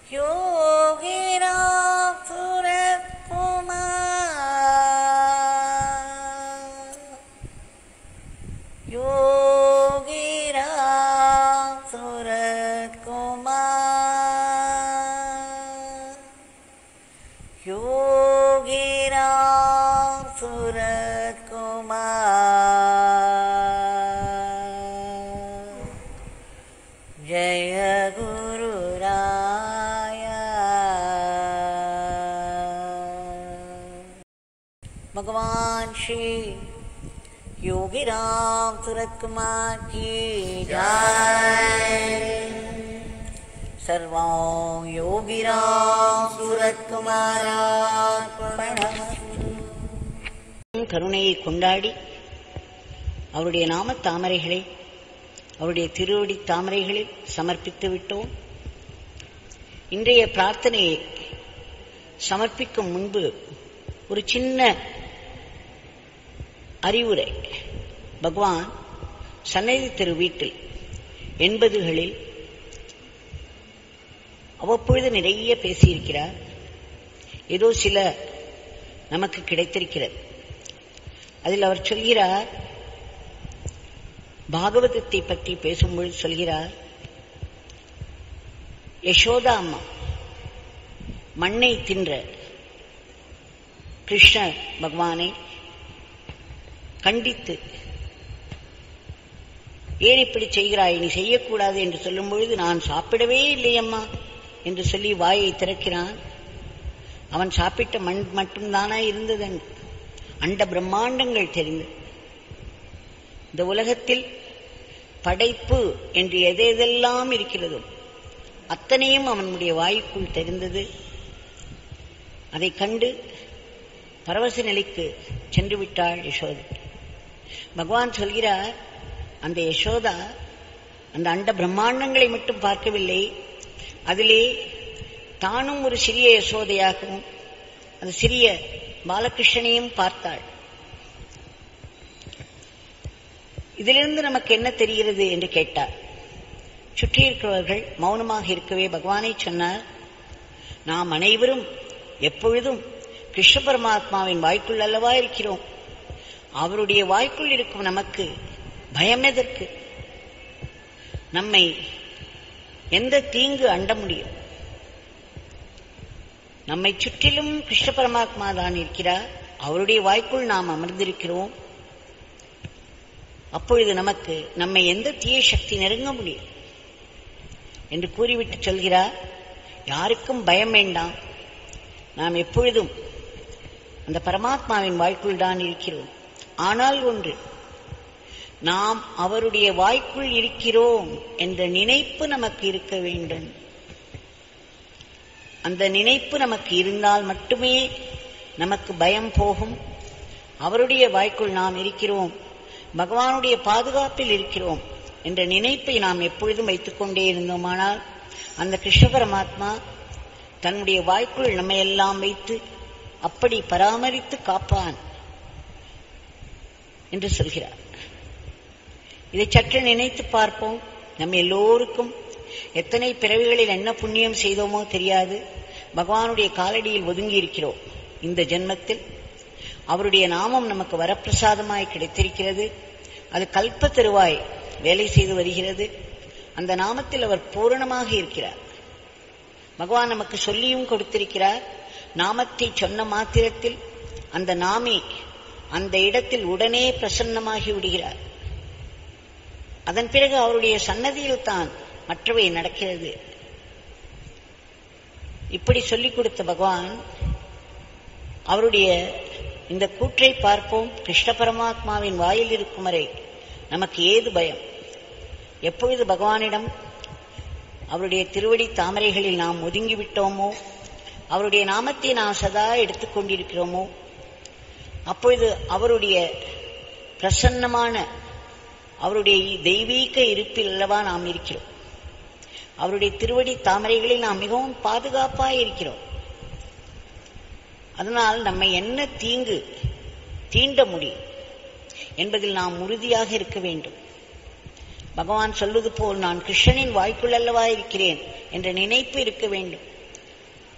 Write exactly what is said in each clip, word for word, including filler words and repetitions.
யோகிராம் சுரத்குமார் யோகிராம் சுரத்குமார் யோகிராம் சுரத்குமார் ஜய குரு भगवान श्री योगीराम सूरतकुमार की जय। सर्वं योगीराम सूरतकुमारार्पणमस्तु। கருணையை கொண்டாடி அவருடைய நாம தாமரைகளை அவருடைய திருவடி தாமரைகளில் சமர்ப்பித்து விட்டோம். இன்றைய பிரார்த்தனையை சமர்ப்பிக்கும் முன்பு ஒரு சின்ன அறிவுரை. பகவான் சன்னதி திரு வீட்டில் எண்பதுகளில் அவ்வப்பொழுது நிறைய பேசியிருக்கிறார். ஏதோ சில நமக்கு கிடைத்திருக்கிறது. அதில் அவர் சொல்கிறார், பாகவதத்தை பற்றி பேசும்பொழுது சொல்கிறார், யசோதா அம்மா மண்ணை தின்ற கிருஷ்ண பகவானை கண்டித்து, ஏன் இப்படி செய்கிறாய், நீ செய்யக்கூடாது என்று சொல்லும் பொழுது, நான் சாப்பிடவே இல்லையம்மா என்று சொல்லி வாயை திறக்கிறான். அவன் சாப்பிட்ட மண் மட்டும்தானா இருந்தது? அண்ட பிரம்மாண்டங்கள் தெரிந்தது. இந்த உலகத்தில் படைப்பு என்று எதெல்லாம் இருக்கிறதோ அத்தனையும் அவனுடைய வாய்க்குள் தெரிந்தது. அதை கண்டு பரவச நிலைக்கு சென்று விட்டாள் யசோதா. பகவான் சொல்கிறார், அந்த யசோதா அந்த அண்ட பிரம்மாண்டங்களை மட்டும் பார்க்கவில்லை, அதிலே தானும் ஒரு சிறிய யசோதையாகவும் அந்த சிறிய பாலகிருஷ்ணனையும் பார்த்தாள். இதிலிருந்து நமக்கு என்ன தெரிகிறது என்று கேட்டார். சுற்றியிருக்கிறவர்கள் மௌனமாக இருக்கவே பகவானை சொன்னார், நாம் அனைவரும் எப்பொழுதும் கிருஷ்ண பரமாத்மாவின் வாய்க்குள் அல்லவா இருக்கிறோம். அவருடைய வாய்க்குள் இருக்கும் நமக்கு பயம் எதற்கு? நம்மை எந்த தீங்கு அண்ட முடியும்? நம்மை சுற்றிலும் கிருஷ்ண பரமாத்மா தான் இருக்கிறார். அவருடைய வாய்க்குள் நாம் அமர்ந்திருக்கிறோம். அப்பொழுது நமக்கு நம்மை எந்த தீய சக்தி நெருங்க முடியும் என்று கூறிவிட்டு சொல்கிறார், யாருக்கும் பயம் வேண்டாம். நாம் எப்பொழுதும் அந்த பரமாத்மாவின் வாய்க்குள் தான் இருக்கிறோம். ஆனால் ஒன்று, நாம் அவருடைய வாய்க்குள் இருக்கிறோம் என்ற நினைப்பு நமக்கு இருக்க வேண்டும். அந்த நினைப்பு நமக்கு இருந்தால் மட்டுமே நமக்கு பயம் போகும். அவருடைய வாய்க்குள் நாம் இருக்கிறோம், பகவானுடைய பாதுகாப்பில் இருக்கிறோம் என்ற நினைப்பை நாம் எப்பொழுதும் வைத்துக் கொண்டே இருந்தோமானால் அந்த கிருஷ்ண பரமாத்மா தன்னுடைய வாய்க்குள் நம்மை எல்லாம் வைத்து அப்படி பராமரித்து காப்பான் என்று சொல்கிறார். இதை சற்று நினைத்து பார்ப்போம். நம்ம எல்லோருக்கும் எத்தனை பிறவிகளில் என்ன புண்ணியம் செய்தோமோ தெரியாது, பகவானுடைய காலடியில் ஒதுங்கி இருக்கிறோம். இந்த ஜென்மத்தில் அவருடைய நாமம் நமக்கு வரப்பிரசாதமாய் கிடைத்திருக்கிறது. அது கல்ப தருவாய் வேலை செய்து வருகிறது. அந்த நாமத்தில் அவர் பூரணமாக இருக்கிறார். பகவான் நமக்கு சொல்லியும் கொடுத்திருக்கிறார். நாமத்தை சொன்ன மாத்திரத்தில் அந்த நாமே அந்த இடத்தில் உடனே பிரசன்னமாகி விடுகிறார். அதன் பிறகு அவருடைய சன்னதியில் தான் மற்றவை நடக்கிறது. இப்படி சொல்லிக் கொடுத்த பகவான் அவருடைய இந்த கூற்றை பார்ப்போம். கிருஷ்ண பரமாத்மாவின் வாயில் இருக்கும் வரை நமக்கு ஏது பயம்? எப்பொழுது பகவானிடம் அவருடைய திருவடி தாமரைகளில் நாம் ஒதுங்கிவிட்டோமோ, அவருடைய நாமத்தை நாம் சதா எடுத்துக்கொண்டிருக்கிறோமோ, அப்பொழுது அவருடைய பிரசன்னமான அவருடைய தெய்வீக இருப்பில் அல்லவா நாம் இருக்கிறோம். அவருடைய திருவடி தாமரைகளில் நாம் மிகவும் பாதுகாப்பாக இருக்கிறோம். அதனால் நம்மை என்ன தீங்கு தீண்ட முடியும் என்பதில் நாம் உறுதியாக இருக்க வேண்டும். பகவான் சொல்வது போல் நான் கிருஷ்ணனின் வாய்க்குள் அல்லவா இருக்கிறேன் என்ற நினைப்பு இருக்க வேண்டும்.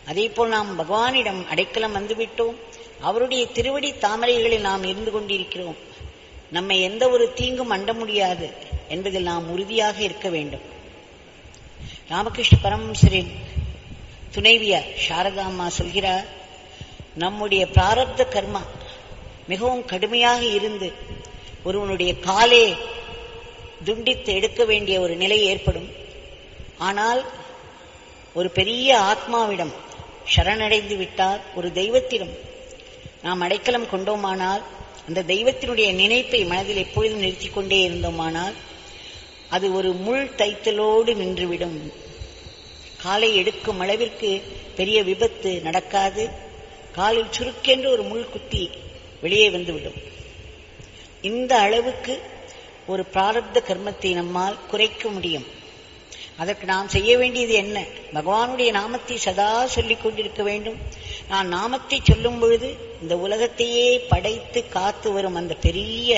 அதே போல் நாம் பகவானிடம் அடைக்கலம் வந்துவிட்டோம். அவருடைய திருவடி தாமரைகளில் நாம் இருந்து கொண்டிருக்கிறோம். நம்மை எந்த ஒரு தீங்கும் அண்ட முடியாது என்பதில் நாம் உறுதியாக இருக்க வேண்டும். ராமகிருஷ்ண பரமஹம்சரின் துணைவியார் சாரதாம்மா சொல்கிறார், நம்முடைய பிராரப்த கர்மா மிகவும் கடுமையாக இருந்து ஒருவனுடைய காலே துண்டித்து எடுக்க வேண்டிய ஒரு நிலை ஏற்படும். ஆனால் ஒரு பெரிய ஆத்மாவிடம் சரணடைந்து விட்டால், ஒரு தெய்வத்திடம் நாம் அடைக்கலம் கொண்டோமானால், அந்த தெய்வத்தினுடைய நினைப்பை மனதில் எப்பொழுதும் நிறுத்திக் கொண்டே இருந்தோமானால், அது ஒரு முள் தைத்தலோடு நின்றுவிடும். காலை எடுக்கும் அளவிற்கு பெரிய விபத்து நடக்காது. காலில் சுருக்கென்று ஒரு முள் குத்தி வெளியே வந்துவிடும். இந்த அளவுக்கு ஒரு பிராரப்த கர்மத்தை நம்மால் குறைக்க முடியும். அதற்கு நாம் செய்ய வேண்டியது என்ன? பகவானுடைய நாமத்தை சதா சொல்லிக் கொண்டிருக்க வேண்டும். நான் நாமத்தை சொல்லும் பொழுது இந்த உலகத்தையே படைத்து காத்து வரும் அந்த பெரிய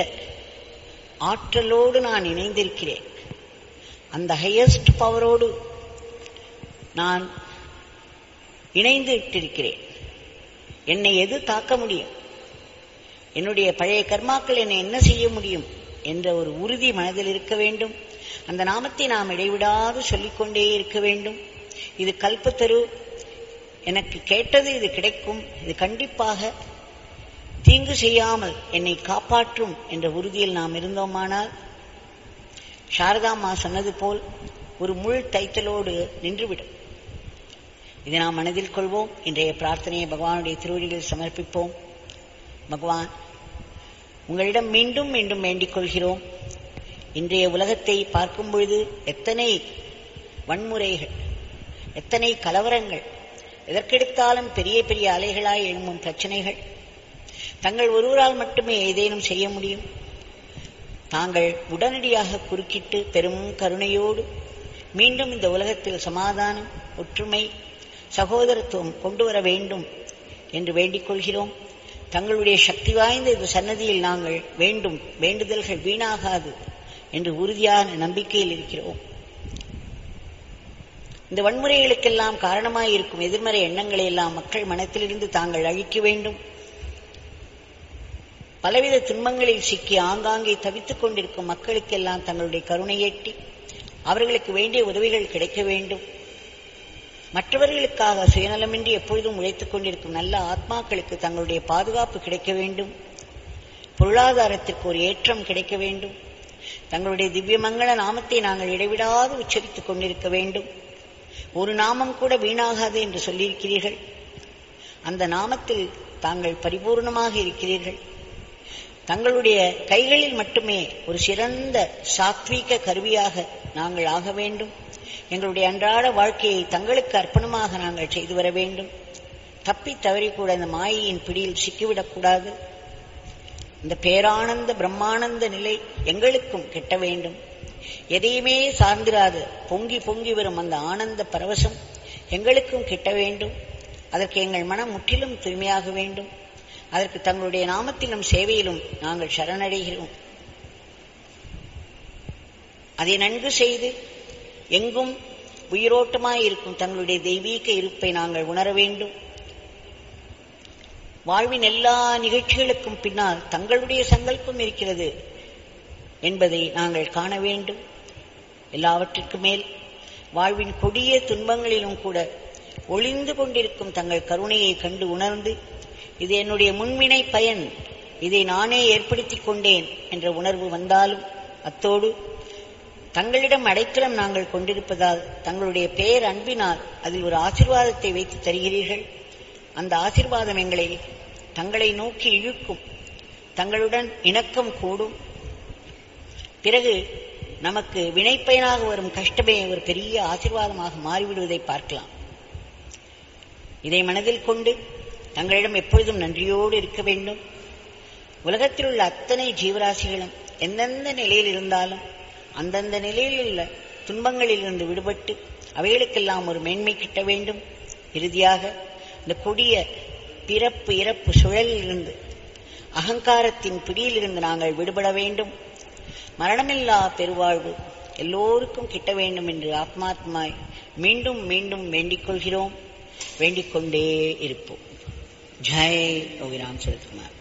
ஆற்றலோடு நான் இணைந்திருக்கிறேன். அந்த ஹையஸ்ட் பவரோடு நான் இணைந்து விட்டிருக்கிறேன். என்னை எது தாக்க முடியும்? என்னுடைய பழைய கர்மாக்கள் என்னை என்ன செய்ய முடியும் என்ற ஒரு உறுதி மனதில் இருக்க வேண்டும். அந்த நாமத்தை நாம் இடைவிடாது சொல்லிக்கொண்டே இருக்க வேண்டும். இது கல்பத்தரு, எனக்கு கேட்டது இது கிடைக்கும், இது கண்டிப்பாக தீங்கு செய்யாமல் என்னை காப்பாற்றும் என்ற உறுதியில் நாம் இருந்தோமானால், சாரதாம்மா சொன்னது போல் ஒரு முள் தைத்தலோடு நின்றுவிடும். இதை நாம் மனதில் கொள்வோம். இன்றைய பிரார்த்தனையை பகவானுடைய திருவடிகளில் சமர்ப்பிப்போம். பகவான், உங்களிடம் மீண்டும் மீண்டும் வேண்டிக் கொள்கிறோம். இன்றைய உலகத்தை பார்க்கும் பொழுது எத்தனை வன்முறைகள், எத்தனை கலவரங்கள், எதற்கெடுத்தாலும் பெரிய பெரிய அலைகளாய் எழும்பும் பிரச்சனைகள். தங்கள் ஒருவரால் மட்டுமே ஏதேனும் செய்ய முடியும். தாங்கள் உடனடியாக குறுக்கிட்டு பெரும் கருணையோடு மீண்டும் இந்த உலகத்தில் சமாதானம், ஒற்றுமை, சகோதரத்துவம் கொண்டு வர வேண்டும் என்று வேண்டிக் கொள்கிறோம். தங்களுடைய சக்தி வாய்ந்த இந்த சன்னதியில் நாங்கள் வேண்டும் வேண்டுதல்கள் வீணாகாது என்று உறுதியான நம்பிக்கையில் இருக்கிறோம். இந்த வன்முறைகளுக்கெல்லாம் காரணமாயிருக்கும் எதிர்மறை எண்ணங்களை எல்லாம் மக்கள் மனத்திலிருந்து தாங்கள் அழிக்க வேண்டும். பலவித துன்பங்களில் சிக்கி ஆங்காங்கே தவித்துக் கொண்டிருக்கும் மக்களுக்கெல்லாம் தங்களுடைய கருணையேற்றி அவர்களுக்கு வேண்டிய உதவிகள் கிடைக்க வேண்டும். மற்றவர்களுக்காக சுயநலமின்றி எப்பொழுதும் உழைத்துக் கொண்டிருக்கும் நல்ல ஆத்மாக்களுக்கு தங்களுடைய பாதுகாப்பு கிடைக்க வேண்டும். பொருளாதாரத்திற்கு ஒரு ஏற்றம் கிடைக்க வேண்டும். தங்களுடைய திவ்யமங்கள நாமத்தை நாங்கள் இடைவிடாது உச்சரித்துக் கொண்டிருக்க வேண்டும். ஒரு நாமம் கூட வீணாகாது என்று சொல்லியிருக்கிறீர்கள். அந்த நாமத்தில் தாங்கள் பரிபூர்ணமாக இருக்கிறீர்கள். தங்களுடைய கைகளில் மட்டுமே ஒரு சிறந்த சாத்வீக கருவியாக நாங்கள் ஆக வேண்டும். எங்களுடைய அன்றாட வாழ்க்கையை தங்களுக்கு அர்ப்பணமாக நாங்கள் செய்து வர வேண்டும். தப்பி தவறிக்கூட இந்த மாயையின் பிடியில் சிக்கிவிடக்கூடாது. இந்த பேரானந்த பிரம்மானந்த நிலை எங்களுக்கும் கிட்ட வேண்டும். எதையுமே சார்ந்திராது பொங்கி பொங்கி வரும் அந்த ஆனந்த பரவசம் எங்களுக்கும் கிட்ட வேண்டும். அதற்கு எங்கள் மனம் முற்றிலும் தூய்மையாக வேண்டும். அதற்கு தங்களுடைய நாமத்திலும் சேவையிலும் நாங்கள் சரணடைகிறோம். அதை நன்கு செய்து எங்கும் உயிரோட்டமாயிருக்கும் தங்களுடைய தெய்வீக இருப்பை நாங்கள் உணர வேண்டும். வாழ்வின் எல்லா நிகழ்ச்சிகளுக்கும் பின்னால் தங்களுடைய சங்கல்பம் இருக்கிறது என்பதை நாங்கள் காண வேண்டும். எல்லாவற்றிற்கு மேல் வாழ்வின் கொடிய துன்பங்களிலும் கூட ஒளிந்து கொண்டிருக்கும் தங்கள் கருணையை கண்டு உணர்ந்து, இது என்னுடைய முன்வினை பயன், இதை நானே ஏற்படுத்திக் கொண்டேன் என்ற உணர்வு வந்தாலும், அத்தோடு தங்களிடம் அடைக்கலம் நாங்கள் கொண்டிருப்பதால் தங்களுடைய பேர் அன்பினால் அதில் ஒரு ஆசீர்வாதத்தை வைத்து தருகிறீர்கள். அந்த ஆசீர்வாதம் எங்களை தங்களை நோக்கி இழுக்கும். தங்களுடன் இணக்கம் கூடும். பிறகு நமக்கு வினைப்பயனாக வரும் கஷ்டமே ஒரு பெரிய ஆசீர்வாதமாக மாறிவிடுவதை பார்க்கலாம். இதை மனதில் கொண்டு தங்களிடம் எப்பொழுதும் நன்றியோடு இருக்க வேண்டும். உலகத்தில் உள்ள அத்தனை ஜீவராசிகளும் எந்தெந்த நிலையில் இருந்தாலும் அந்தந்த நிலையில் உள்ள துன்பங்களிலிருந்து விடுபட்டு அவைகளுக்கெல்லாம் ஒரு மேன்மை கிட்ட வேண்டும். இறுதியாக இந்த கொடிய பிறப்பு இறப்பு சுழலிலிருந்து, அகங்காரத்தின் பிடியிலிருந்து நாங்கள் விடுபட வேண்டும். மரணமில்லா பெருவாழ்வு எல்லோருக்கும் கிட்ட வேண்டும் என்று ஆத்மாத்மாய் மீண்டும் மீண்டும் வேண்டிக் கொள்கிறோம். வேண்டிக் கொண்டே இருப்போம். ஜெய் யோகிராம் சரத்குமார்.